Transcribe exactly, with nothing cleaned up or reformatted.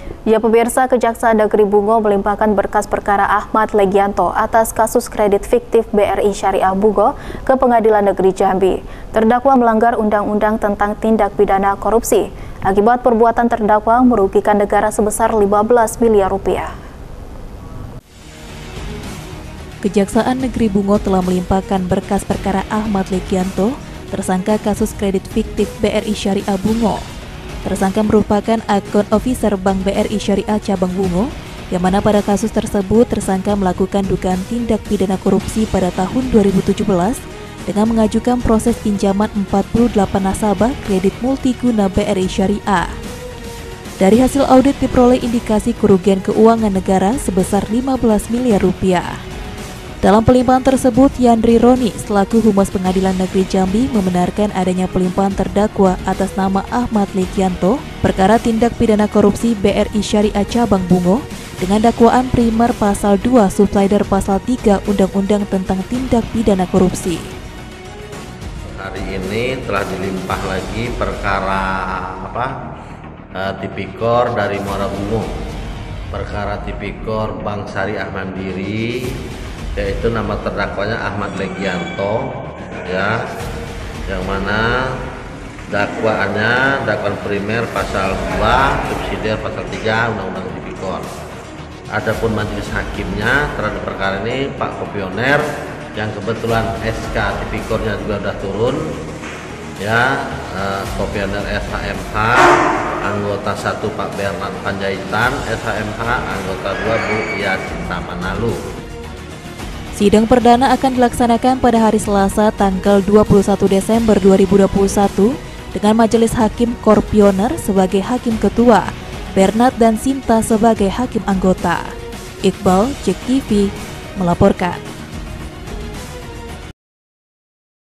Ya pemirsa, Kejaksaan Negeri Bungo melimpahkan berkas perkara Ahmad Legianto atas kasus kredit fiktif B R I Syariah Bungo ke Pengadilan Negeri Jambi. Terdakwa melanggar undang-undang tentang tindak pidana korupsi. Akibat perbuatan terdakwa merugikan negara sebesar lima belas miliar rupiah. Kejaksaan Negeri Bungo telah melimpahkan berkas perkara Ahmad Legianto, tersangka kasus kredit fiktif B R I Syariah Bungo. Tersangka merupakan akun officer Bank B R I Syariah Cabang Bungo, yang mana pada kasus tersebut tersangka melakukan dugaan tindak pidana korupsi pada tahun dua ribu tujuh belas dengan mengajukan proses pinjaman empat puluh delapan nasabah kredit multiguna B R I Syariah. Dari hasil audit diperoleh indikasi kerugian keuangan negara sebesar lima belas miliar rupiah. Dalam pelimpahan tersebut, Yandri Roni selaku Humas Pengadilan Negeri Jambi membenarkan adanya pelimpahan terdakwa atas nama Ahmad Legianto perkara tindak pidana korupsi B R I Syariah Cabang Bungo dengan dakwaan primer pasal dua subsider pasal tiga Undang-Undang tentang tindak pidana korupsi. Hari ini telah dilimpah lagi perkara apa? Uh, tipikor dari Muara Bungo. Perkara tipikor Bank Syariah Mandiri, yaitu nama terdakwanya Ahmad Legianto, ya, yang mana dakwaannya dakwaan primer pasal dua subsidiar pasal tiga Undang-Undang Tipikor. Adapun majelis hakimnya terhadap perkara ini Pak Kopioner, yang kebetulan S K Tipikornya juga sudah turun, ya, eh, Kopioner S H M H, anggota satu Pak Bernard Panjaitan, S H M H, anggota dua Bu Ia Cinta Manalu. Sidang perdana akan dilaksanakan pada hari Selasa tanggal dua puluh satu Desember dua ribu dua puluh satu dengan Majelis Hakim Kopioner sebagai Hakim Ketua, Bernard dan Sinta sebagai Hakim Anggota. Iqbal, Jek T V, melaporkan.